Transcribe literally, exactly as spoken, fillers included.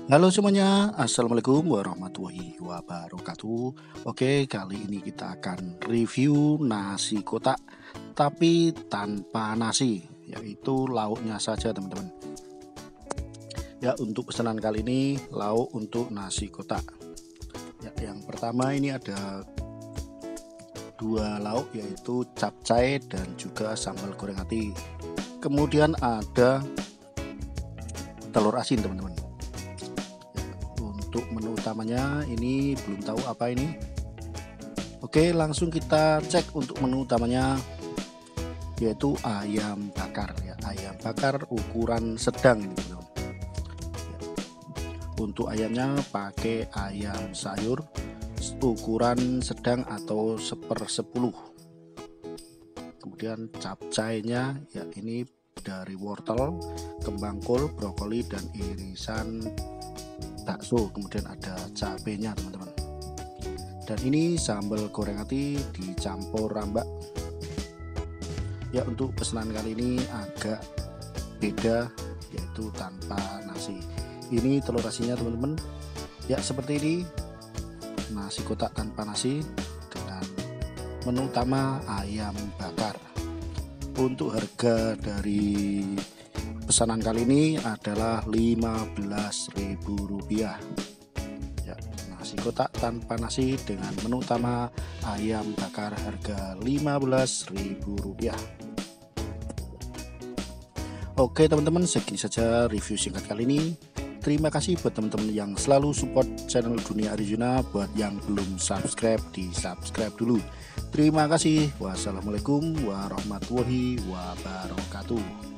Halo semuanya, Assalamualaikum warahmatullahi wabarakatuh. Oke, kali ini kita akan review nasi kotak tapi tanpa nasi, yaitu lauknya saja teman-teman. Ya, untuk pesanan kali ini lauk untuk nasi kotak. Ya, yang pertama ini ada dua lauk, yaitu capcay dan juga sambal goreng ati. Kemudian ada telur asin teman-teman. Untuk menu utamanya ini belum tahu apa ini. Oke, langsung kita cek untuk menu utamanya, yaitu ayam bakar ya, ayam bakar ukuran sedang ini teman-teman. Untuk ayamnya pakai ayam sayur ukuran sedang atau sepersepuluh. Kemudian capcaynya ya ini dari wortel, kembang kol, brokoli dan irisan bakso. Kemudian ada cabenya teman-teman. Dan ini sambal goreng ati dicampur rambak. Ya, untuk pesanan kali ini agak beda, yaitu tanpa nasi. Ini telur asinnya teman-teman. Ya, seperti ini nasi kotak tanpa nasi dengan menu utama ayam bakar. Untuk harga dari pesanan kali ini adalah lima belas ribu rupiah. Ya, nasi kotak tanpa nasi dengan menu utama ayam bakar harga lima belas ribu rupiah. Oke teman-teman, segini saja review singkat kali ini. Terima kasih buat teman-teman yang selalu support channel Dunia Arjuna. Buat yang belum subscribe, di subscribe dulu. Terima kasih. Wassalamualaikum warahmatullahi wabarakatuh.